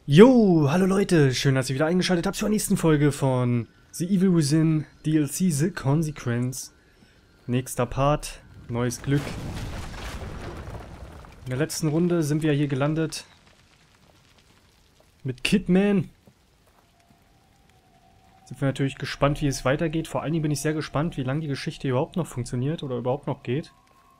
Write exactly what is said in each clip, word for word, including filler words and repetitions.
Jo, hallo Leute, schön, dass ihr wieder eingeschaltet habt zur nächsten Folge von The Evil Within D L C The Consequence. Nächster Part, neues Glück. In der letzten Runde sind wir hier gelandet mit Kidman. Sind wir natürlich gespannt, wie es weitergeht. Vor allen Dingen bin ich sehr gespannt, wie lange die Geschichte überhaupt noch funktioniert oder überhaupt noch geht.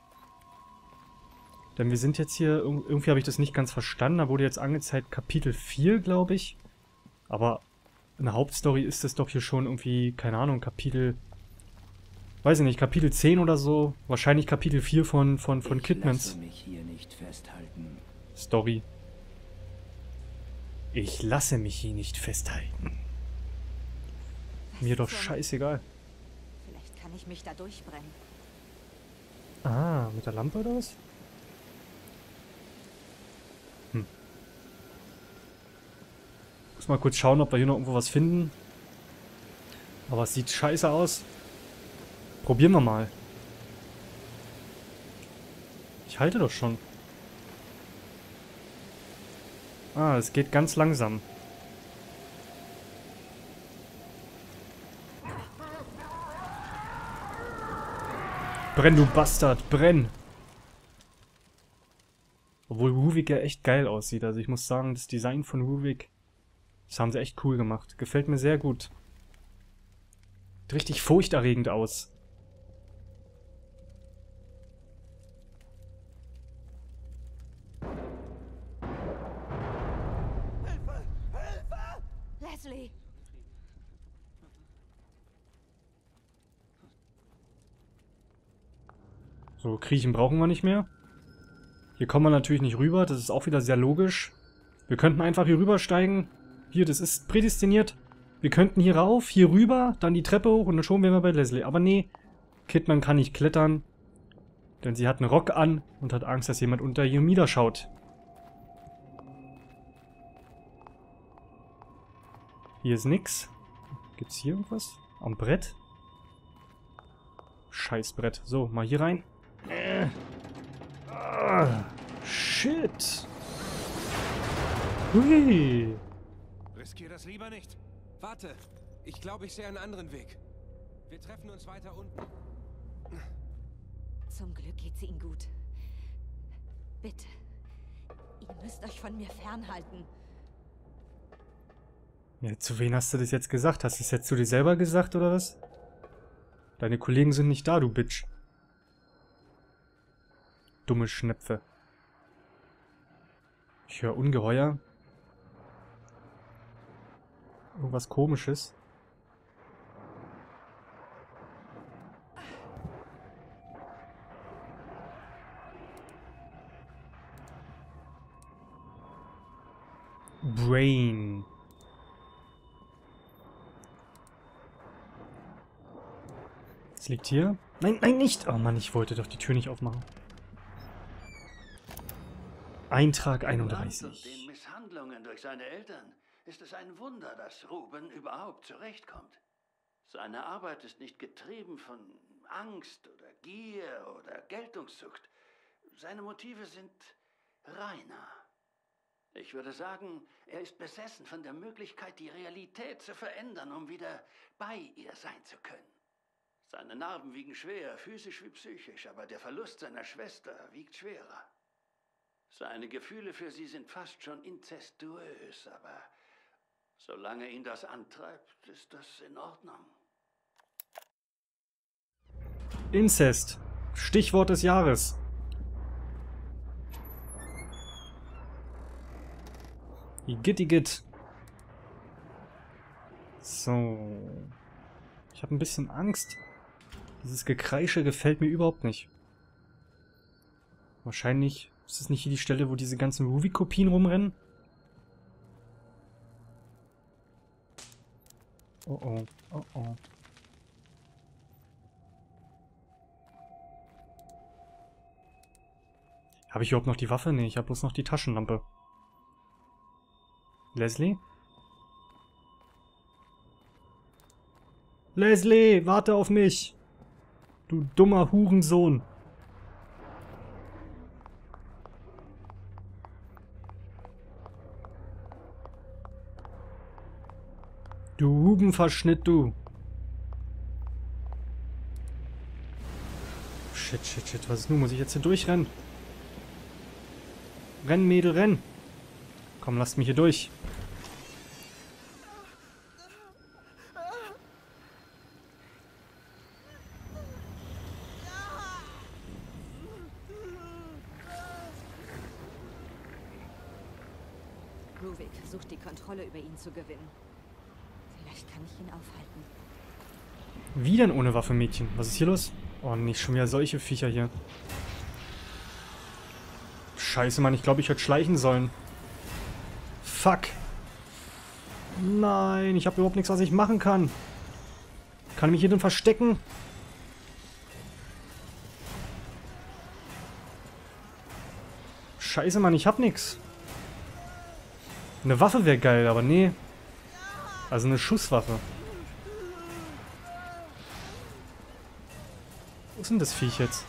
Denn wir sind jetzt hier, irgendwie habe ich das nicht ganz verstanden, da wurde jetzt angezeigt Kapitel vier, glaube ich. Aber in der Hauptstory ist es doch hier schon irgendwie, keine Ahnung, Kapitel, weiß ich nicht, Kapitel zehn oder so. Wahrscheinlich Kapitel vier von, von, von Kidmans mich hier nicht festhalten. Story. Ich lasse mich hier nicht festhalten. Mir doch scheißegal. Vielleicht kann ich mich da durchbrennen. Ah, mit der Lampe oder was? Hm. Muss mal kurz schauen, ob wir hier noch irgendwo was finden. Aber es sieht scheiße aus. Probieren wir mal. Ich halte doch schon. Ah, es geht ganz langsam. Brenn, du Bastard, brenn! Obwohl Ruvik ja echt geil aussieht. Also ich muss sagen, das Design von Ruvik, das haben sie echt cool gemacht. Gefällt mir sehr gut. Sieht richtig furchterregend aus. Leslie! So, kriechen brauchen wir nicht mehr. Hier kommen wir natürlich nicht rüber. Das ist auch wieder sehr logisch. Wir könnten einfach hier rübersteigen. Hier, das ist prädestiniert. Wir könnten hier rauf, hier rüber, dann die Treppe hoch und dann schon wären wir bei Leslie. Aber nee, Kidman kann nicht klettern. Denn sie hat einen Rock an und hat Angst, dass jemand unter ihr niederschaut. Hier ist nix. Gibt's hier irgendwas? Am Brett? Scheiß Brett. So, mal hier rein. Äh. Ah, shit. Hui. Riskier das lieber nicht. Warte, ich glaube, ich sehe einen anderen Weg. Wir treffen uns weiter unten. Zum Glück geht's Ihnen gut. Bitte. Ihr müsst euch von mir fernhalten. Ja, zu wen hast du das jetzt gesagt? Hast du es jetzt zu dir selber gesagt, oder was? Deine Kollegen sind nicht da, du Bitch. Dumme Schnepfe. Ich höre Ungeheuer. Irgendwas Komisches. Brain. Es liegt hier. Nein, nein, nicht! Oh Mann, ich wollte doch die Tür nicht aufmachen. Eintrag einunddreißig. Und den Misshandlungen durch seine Eltern ist es ein Wunder, dass Ruben überhaupt zurechtkommt. Seine Arbeit ist nicht getrieben von Angst oder Gier oder Geltungssucht. Seine Motive sind reiner. Ich würde sagen, er ist besessen von der Möglichkeit, die Realität zu verändern, um wieder bei ihr sein zu können. Seine Narben wiegen schwer, physisch wie psychisch, aber der Verlust seiner Schwester wiegt schwerer. Seine Gefühle für sie sind fast schon inzestuös, aber solange ihn das antreibt, ist das in Ordnung. Inzest. Stichwort des Jahres. Igitt, igitt. So. Ich habe ein bisschen Angst. Dieses Gekreische gefällt mir überhaupt nicht. Wahrscheinlich ist es nicht hier die Stelle, wo diese ganzen Ruvik-Kopien rumrennen. Oh oh, oh oh. Habe ich überhaupt noch die Waffe? Nee, ich habe bloß noch die Taschenlampe. Leslie? Leslie, warte auf mich! Du dummer Hurensohn! Du Hubenverschnitt, du. Shit, shit, shit. Was ist nun? Muss ich jetzt hier durchrennen? Renn, Mädel, renn. Komm, lasst mich hier durch. Ruvik versucht die Kontrolle über ihn zu gewinnen. Vielleicht kann ich ihn aufhalten. Wie denn ohne Waffe, Mädchen? Was ist hier los? Oh, nicht schon wieder solche Viecher hier. Scheiße, Mann. Ich glaube, ich hätte schleichen sollen. Fuck. Nein, ich habe überhaupt nichts, was ich machen kann. Kann ich mich hier denn verstecken? Scheiße, Mann. Ich hab nichts. Eine Waffe wäre geil, aber nee. Also eine Schusswaffe. Wo ist denn das Viech jetzt?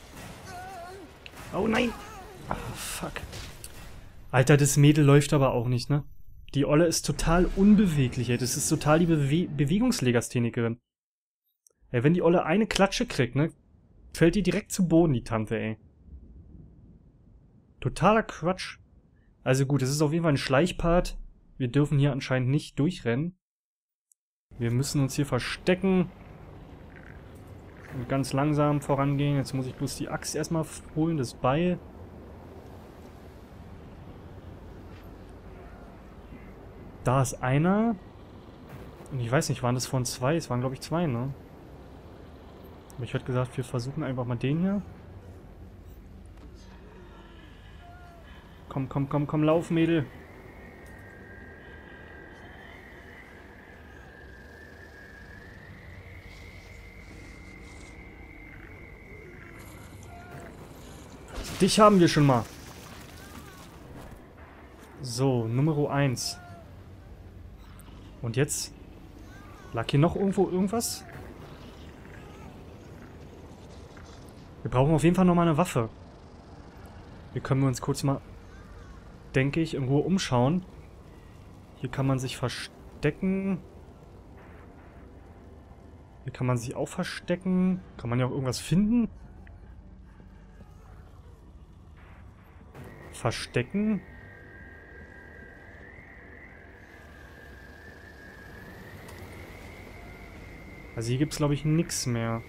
Oh nein! Ah, fuck. Alter, das Mädel läuft aber auch nicht, ne? Die Olle ist total unbeweglich, ey. Das ist total die Bewe Bewegungslegasthenikerin. Ey, wenn die Olle eine Klatsche kriegt, ne? Fällt die direkt zu Boden, die Tante, ey. Totaler Quatsch. Also gut, es ist auf jeden Fall ein Schleichpart. Wir dürfen hier anscheinend nicht durchrennen. Wir müssen uns hier verstecken. Und ganz langsam vorangehen. Jetzt muss ich bloß die Axt erstmal holen, das Beil. Da ist einer. Und ich weiß nicht, waren das von zwei? Es waren, glaube ich, zwei, ne? Aber ich hätte gesagt, wir versuchen einfach mal den hier. Komm, komm, komm, komm, lauf, Mädel. Dich haben wir schon mal. So, Nummer eins. Und jetzt? Lag hier noch irgendwo irgendwas? Wir brauchen auf jeden Fall nochmal eine Waffe. Hier können wir uns kurz mal, denke ich, in Ruhe umschauen. Hier kann man sich verstecken. Hier kann man sich auch verstecken. Kann man ja auch irgendwas finden. Verstecken. Also hier gibt es, glaube ich, nichts mehr.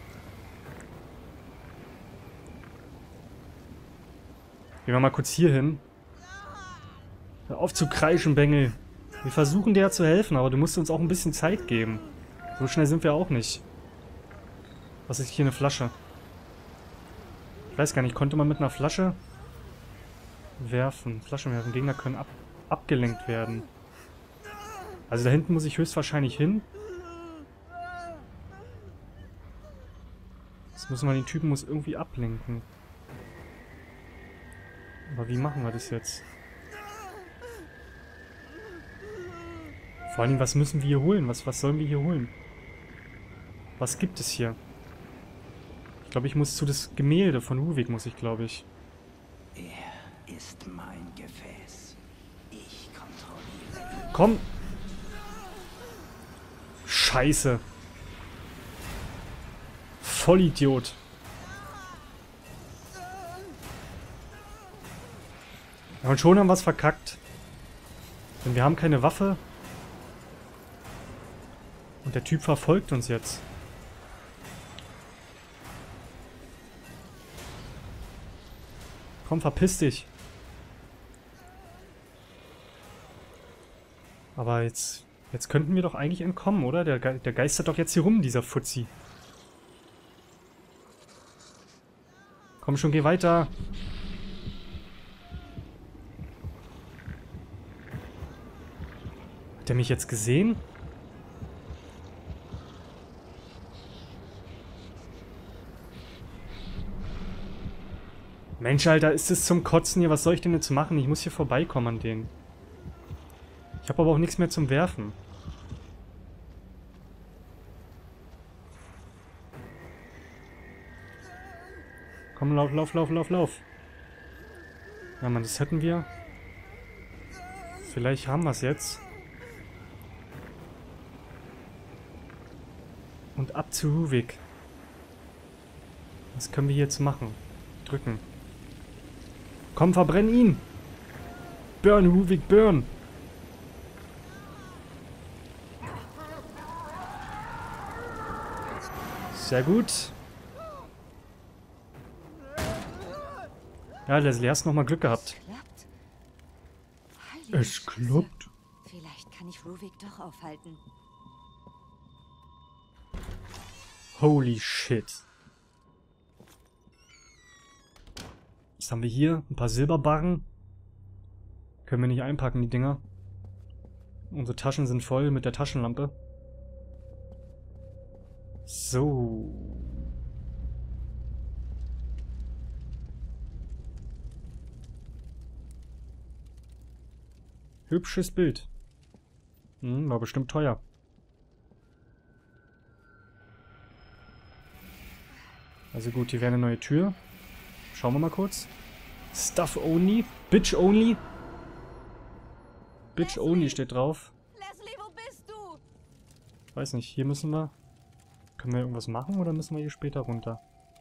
Gehen wir mal kurz hier hin. Hör auf zu kreischen, Bengel. Wir versuchen dir ja zu helfen, aber du musst uns auch ein bisschen Zeit geben. So schnell sind wir auch nicht. Was ist hier eine Flasche? Ich weiß gar nicht, konnte man mit einer Flasche werfen? Flaschen werfen. Gegner können ab abgelenkt werden. Also da hinten muss ich höchstwahrscheinlich hin. Jetzt müssen wir den Typen muss irgendwie ablenken. Aber wie machen wir das jetzt? Vor allem, was müssen wir hier holen? Was, was sollen wir hier holen? Was gibt es hier? Ich glaube, ich muss zu das Gemälde von Ruvik, muss ich, glaube ich. Er ist mein Gefäß. Ich kontrolliere ihn. Komm! Scheiße! Vollidiot! Ja, und schon haben wir es verkackt. Denn wir haben keine Waffe. Und der Typ verfolgt uns jetzt. Komm, verpiss dich. Aber jetzt, jetzt könnten wir doch eigentlich entkommen, oder? Der, Ge der geistert doch jetzt hier rum, dieser Fuzzi. Komm schon, geh weiter. Hat er mich jetzt gesehen? Mensch, Alter, ist es zum Kotzen hier? Was soll ich denn jetzt machen? Ich muss hier vorbeikommen an denen. Ich habe aber auch nichts mehr zum Werfen. Komm, lauf, lauf, lauf, lauf, lauf. Ja, Mann, das hätten wir. Vielleicht haben wir es jetzt. Und ab zu Ruvik. Was können wir jetzt machen? Drücken. Komm, verbrenn ihn! Burn, Ruvik, burn! Sehr gut. Ja, Leslie, hast noch mal Glück gehabt. Klappt. Heilige Es Scheiße. klappt. Vielleicht kann ich Ruvik doch aufhalten. Holy shit. Was haben wir hier? Ein paar Silberbarren. Können wir nicht einpacken, die Dinger. Unsere Taschen sind voll mit der Taschenlampe. So. Hübsches Bild. Hm, war bestimmt teuer. Also gut, hier wäre eine neue Tür. Schauen wir mal kurz. Stuff only. Bitch only. Bitch only steht drauf. Leslie, wo bist du? Weiß nicht, hier müssen wir... Können wir irgendwas machen oder müssen wir hier später runter?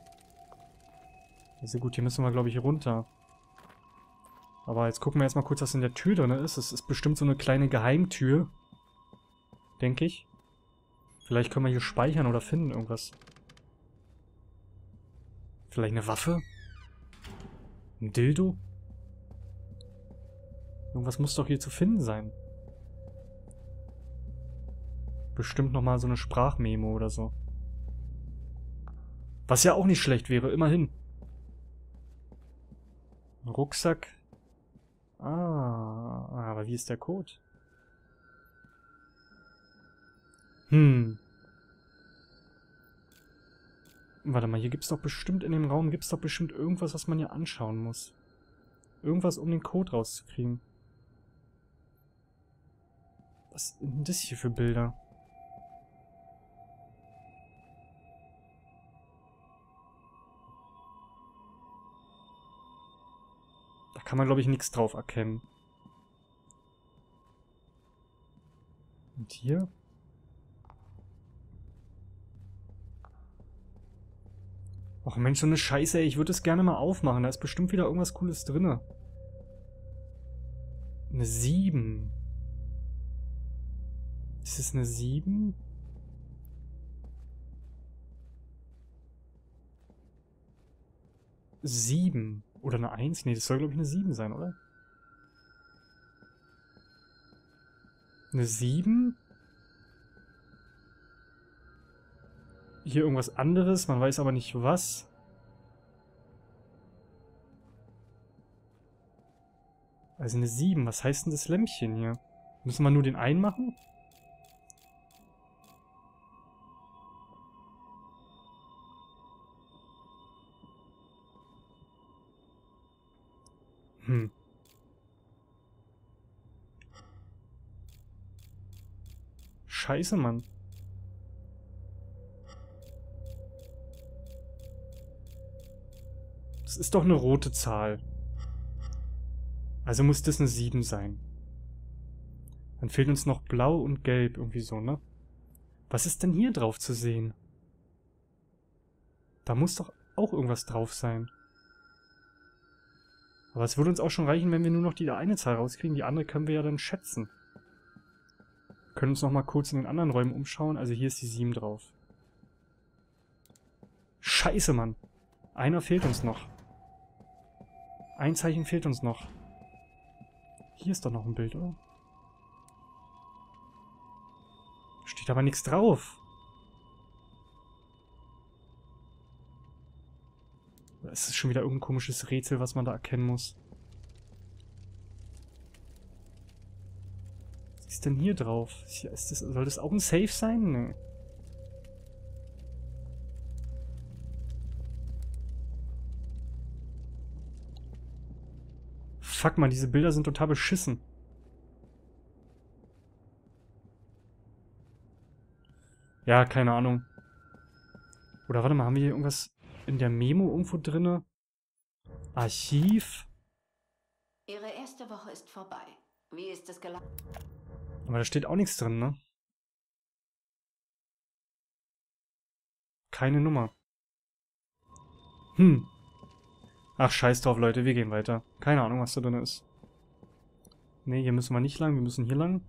Also gut, hier müssen wir, glaube ich, runter. Aber jetzt gucken wir erstmal kurz, was in der Tür drin ist. Es ist bestimmt so eine kleine Geheimtür. Denke ich. Vielleicht können wir hier speichern oder finden irgendwas. Vielleicht eine Waffe? Ein Dildo? Irgendwas muss doch hier zu finden sein. Bestimmt nochmal so eine Sprachmemo oder so. Was ja auch nicht schlecht wäre, immerhin. Ein Rucksack. Ah, aber wie ist der Code? Hm. Warte mal, hier gibt's doch bestimmt in dem Raum, gibt's doch bestimmt irgendwas, was man hier anschauen muss. Irgendwas, um den Code rauszukriegen. Was sind denn das hier für Bilder? Da kann man, glaube ich, nichts drauf erkennen. Und hier? Och Mensch, so eine Scheiße, ey. Ich würde es gerne mal aufmachen. Da ist bestimmt wieder irgendwas Cooles drin. Eine sieben. Ist es eine sieben? sieben. Oder eine eins? Nee, das soll, glaube ich, eine sieben sein, oder? Eine sieben? Hier irgendwas anderes, man weiß aber nicht was. Also eine sieben, was heißt denn das Lämpchen hier? Müssen wir nur den einen machen? Hm. Scheiße, Mann. Das ist doch eine rote Zahl. Also muss das eine sieben sein. Dann fehlt uns noch blau und gelb, irgendwie so, ne? Was ist denn hier drauf zu sehen? Da muss doch auch irgendwas drauf sein. Aber es würde uns auch schon reichen, wenn wir nur noch die eine Zahl rauskriegen. Die andere können wir ja dann schätzen. Wir können uns noch mal kurz in den anderen Räumen umschauen. Also hier ist die sieben drauf. Scheiße, Mann. Einer fehlt uns noch. Ein Zeichen fehlt uns noch. Hier ist doch noch ein Bild, oder? Steht aber nichts drauf. Es ist schon wieder irgendein komisches Rätsel, was man da erkennen muss. Was ist denn hier drauf? Ist das, soll das auch ein Safe sein? Nee. Fuck man, diese Bilder sind total beschissen. Ja, keine Ahnung. Oder warte mal, haben wir hier irgendwas in der Memo irgendwo drinne? Archiv? Ihre erste Woche ist vorbei. Wie ist es gelaufen? Aber da steht auch nichts drin, ne? keine Nummer. Hm. Ach, scheiß drauf, Leute, wir gehen weiter. Keine Ahnung, was da drin ist. Ne, hier müssen wir nicht lang, wir müssen hier lang.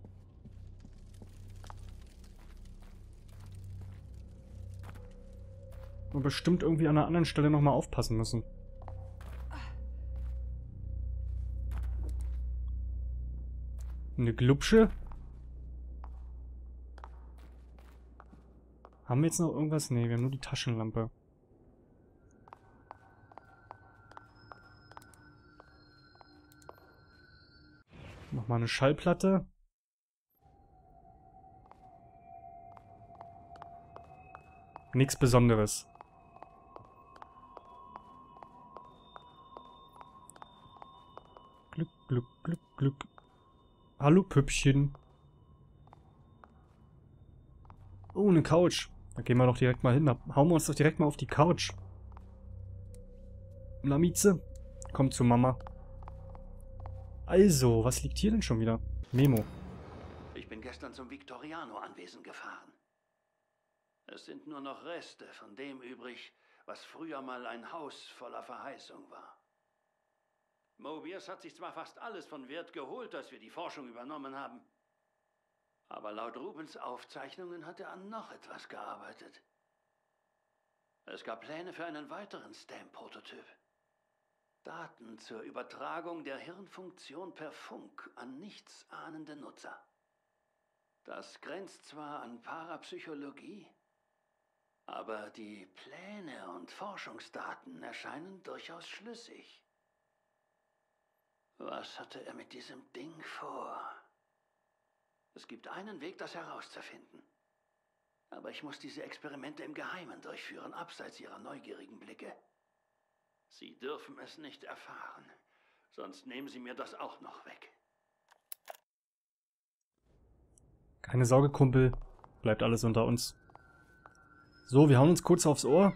Und bestimmt irgendwie an einer anderen Stelle nochmal aufpassen müssen. Eine Glubsche? Haben wir jetzt noch irgendwas? Ne, wir haben nur die Taschenlampe. Nochmal eine Schallplatte. Nichts Besonderes. Glück, Glück, Glück, Glück. Hallo Püppchen. Oh, eine Couch. Da gehen wir doch direkt mal hin. Da hauen wir uns doch direkt mal auf die Couch. Lamize, komm zu Mama. Also, was liegt hier denn schon wieder? Memo. Ich bin gestern zum Victoriano-Anwesen gefahren. Es sind nur noch Reste von dem übrig, was früher mal ein Haus voller Verheißung war. Mobius hat sich zwar fast alles von Wert geholt, als wir die Forschung übernommen haben. Aber laut Rubens Aufzeichnungen hat er an noch etwas gearbeitet. Es gab Pläne für einen weiteren Stamp-Prototyp. Daten zur Übertragung der Hirnfunktion per Funk an nichtsahnende Nutzer. Das grenzt zwar an Parapsychologie, aber die Pläne und Forschungsdaten erscheinen durchaus schlüssig. Was hatte er mit diesem Ding vor? Es gibt einen Weg, das herauszufinden. Aber ich muss diese Experimente im Geheimen durchführen, abseits Ihrer neugierigen Blicke. Sie dürfen es nicht erfahren, sonst nehmen Sie mir das auch noch weg. Keine Sorge, Kumpel. Bleibt alles unter uns. So, wir hauen uns kurz aufs Ohr.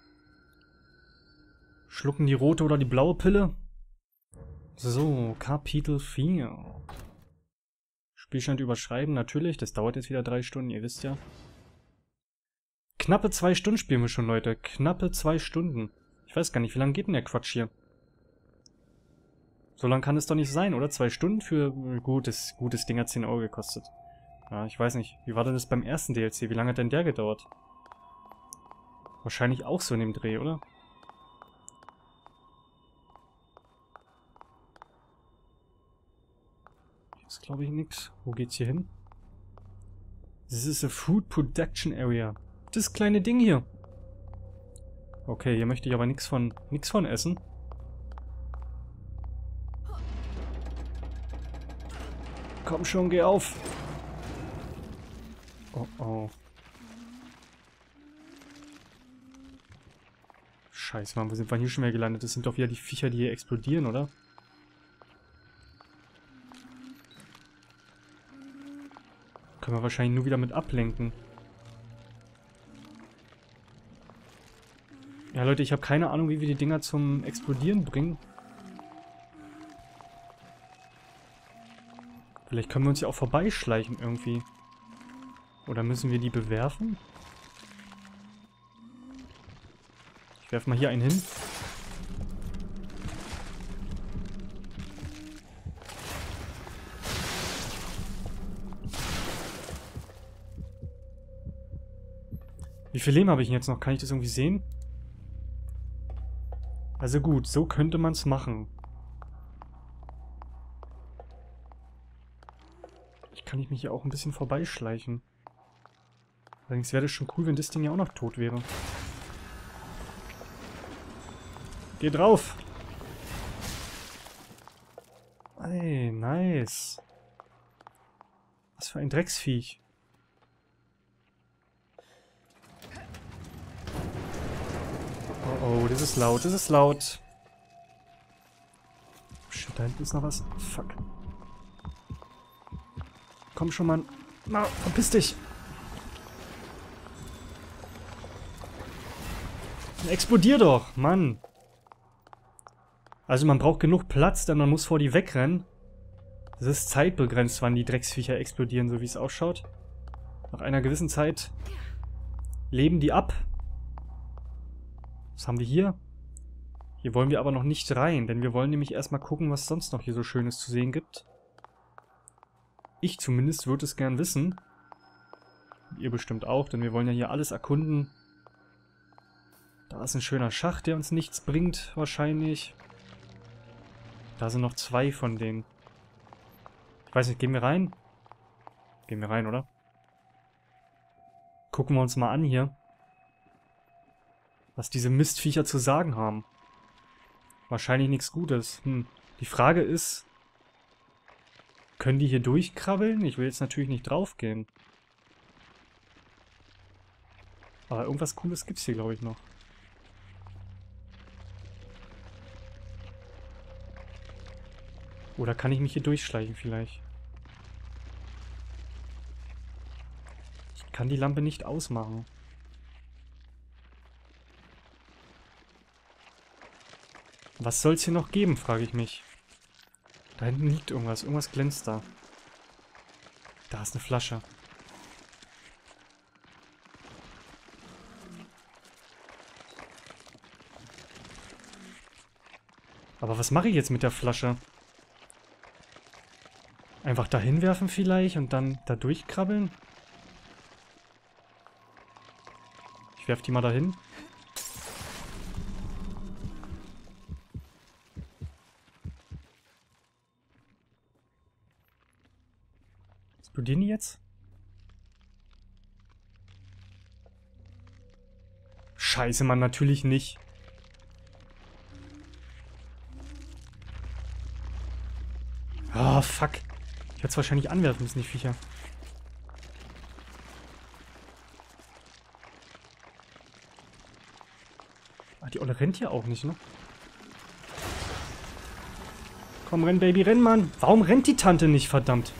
Schlucken die rote oder die blaue Pille. So, Kapitel vier. Spielstand überschreiben, natürlich. Das dauert jetzt wieder drei Stunden, ihr wisst ja. Knappe zwei Stunden spielen wir schon, Leute. Knappe zwei Stunden. Ich weiß gar nicht, wie lange geht denn der Quatsch hier? So lang kann es doch nicht sein, oder? Zwei Stunden für gutes, gutes Ding hat zehn Euro gekostet. Ja, ich weiß nicht. Wie war denn das beim ersten D L C? Wie lange hat denn der gedauert? Wahrscheinlich auch so in dem Dreh, oder? Hier ist, glaube ich, nix. Wo geht's hier hin? This is a food production area. Das kleine Ding hier. Okay, hier möchte ich aber nichts von, nix von essen. Komm schon, geh auf. Oh, oh. Scheiße, Mann, wo sind wir hier schon wieder gelandet? Das sind doch wieder die Viecher, die hier explodieren, oder? Können wir wahrscheinlich nur wieder mit ablenken. Ja, Leute, ich habe keine Ahnung, wie wir die Dinger zum Explodieren bringen. Vielleicht können wir uns ja auch vorbeischleichen irgendwie. Oder müssen wir die bewerfen? Ich werfe mal hier einen hin. Wie viel Leben habe ich denn jetzt noch? Kann ich das irgendwie sehen? Also gut, so könnte man es machen. Ich kann ich mich hier auch ein bisschen vorbeischleichen. Allerdings wäre das schon cool, wenn das Ding ja auch noch tot wäre. Geh drauf! Ey, nice. Was für ein Drecksviech. Oh, oh, das ist laut, das ist laut. Shit, da hinten ist noch was. Fuck. Komm schon, Mann. Na, verpiss dich. Explodier doch, Mann. Also man braucht genug Platz, denn man muss vor die wegrennen. Es ist zeitbegrenzt, wann die Drecksviecher explodieren, so wie es ausschaut. Nach einer gewissen Zeit leben die ab. Was haben wir hier? Hier wollen wir aber noch nicht rein, denn wir wollen nämlich erstmal gucken, was sonst noch hier so Schönes zu sehen gibt. Ich zumindest würde es gern wissen. Ihr bestimmt auch, denn wir wollen ja hier alles erkunden. Da ist ein schöner Schacht, der uns nichts bringt, wahrscheinlich. Da sind noch zwei von denen. Ich weiß nicht, gehen wir rein? Gehen wir rein, oder? Gucken wir uns mal an hier, was diese Mistviecher zu sagen haben. Wahrscheinlich nichts Gutes. Hm. Die Frage ist, können die hier durchkrabbeln? Ich will jetzt natürlich nicht draufgehen. Aber irgendwas Cooles gibt's hier, glaube ich, noch. Oder kann ich mich hier durchschleichen vielleicht? Ich kann die Lampe nicht ausmachen. Was soll es hier noch geben, frage ich mich. Da hinten liegt irgendwas. Irgendwas glänzt da. Da ist eine Flasche. Aber was mache ich jetzt mit der Flasche? Einfach da hinwerfen vielleicht und dann da durchkrabbeln? Ich werfe die mal dahin. Explodieren die jetzt? Scheiße, Mann, natürlich nicht. Ah, fuck. Ich werde es wahrscheinlich anwerfen müssen, die Viecher. Ah, die Olle rennt hier auch nicht, ne? Komm, renn, Baby, renn, Mann. Warum rennt die Tante nicht, verdammt?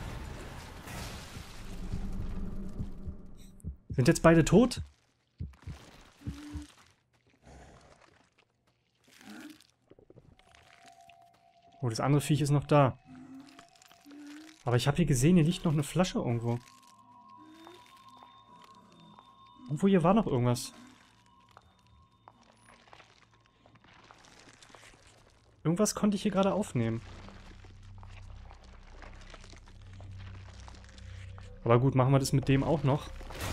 Sind jetzt beide tot? Oh, das andere Viech ist noch da. Aber ich habe hier gesehen, hier liegt noch eine Flasche irgendwo. Irgendwo hier war noch irgendwas. Irgendwas konnte ich hier gerade aufnehmen. Aber gut, machen wir das mit dem auch noch.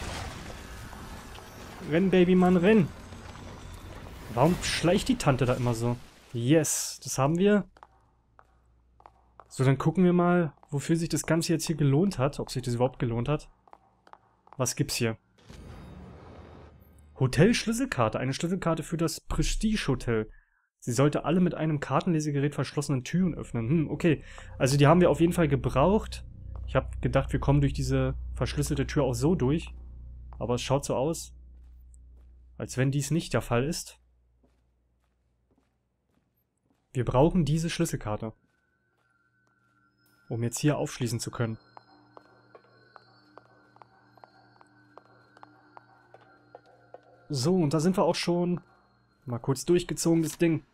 Renn, Baby, Mann, renn! Warum schleicht die Tante da immer so? Yes, das haben wir. So, dann gucken wir mal, wofür sich das Ganze jetzt hier gelohnt hat. Ob sich das überhaupt gelohnt hat. Was gibt's hier? Hotel-Schlüsselkarte. Eine Schlüsselkarte für das Prestige-Hotel. Sie sollte alle mit einem Kartenlesegerät verschlossenen Türen öffnen. Hm, okay. Also die haben wir auf jeden Fall gebraucht. Ich habe gedacht, wir kommen durch diese verschlüsselte Tür auch so durch. Aber es schaut so aus, als wenn dies nicht der Fall ist. Wir brauchen diese Schlüsselkarte, um jetzt hier aufschließen zu können. So, und da sind wir auch schon. Mal kurz durchgezogen, das Ding.